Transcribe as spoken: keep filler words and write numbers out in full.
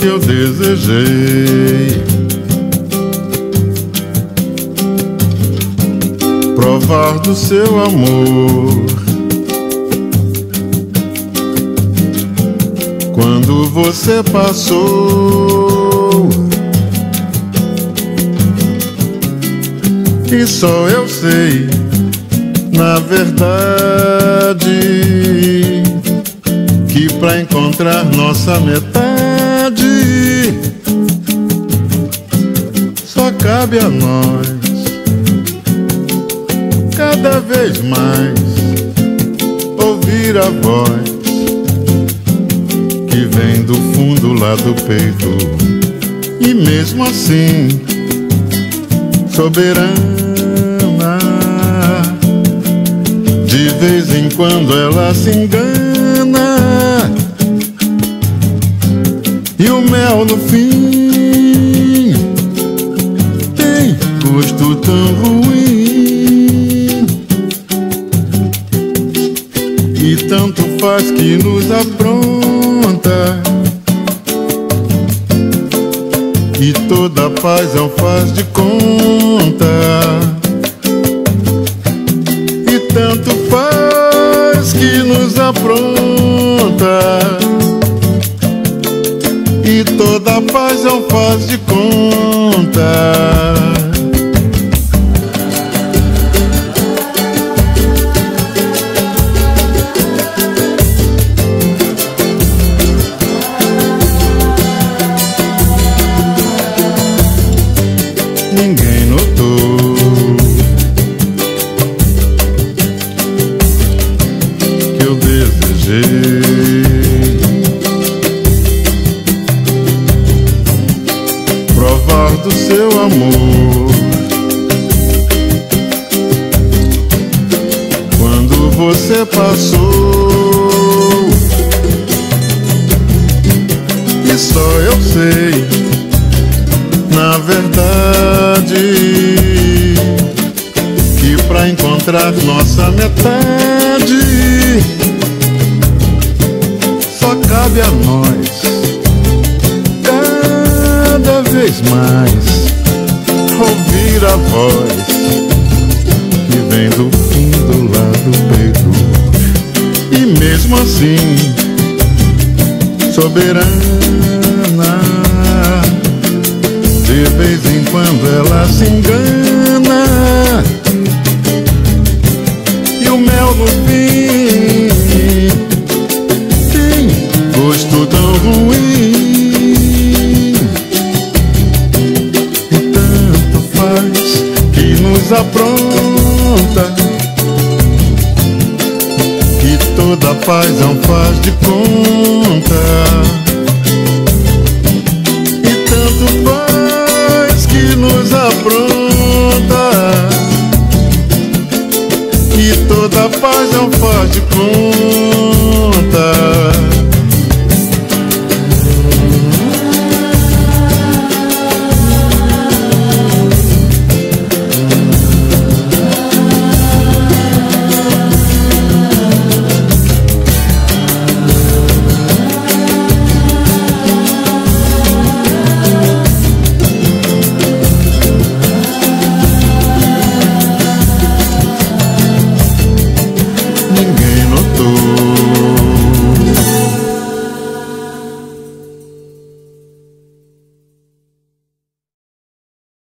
que eu desejei. Provar do seu amor. Quando você passou, e só eu sei, na verdade, que pra encontrar nossa metade, só cabe a nós, cada vez mais, ouvir a voz que vem do fundo lá do peito. E mesmo assim, soberana, de vez em quando ela se engana, e o mel no fim tem gosto tão ruim. E tanto faz que nos apronta, e toda paz é um faz de conta. E tanto faz que nos apronta, e toda paz é um faz de conta. Ninguém notou que eu desejei provar do seu amor. Quando você passou, e só eu sei, na verdade, que pra encontrar nossa metade, só cabe a nós, cada vez mais, ouvir a voz que vem do fundo lá do peito. E mesmo assim, soberana, de vez em quando ela se engana, e o mel no fim tem gosto tão ruim. E tanto faz que nos apronta, que toda paz é um faz de conta. E tanto faz que nos apronta, e toda paz é um faz de conta. Ninguém notou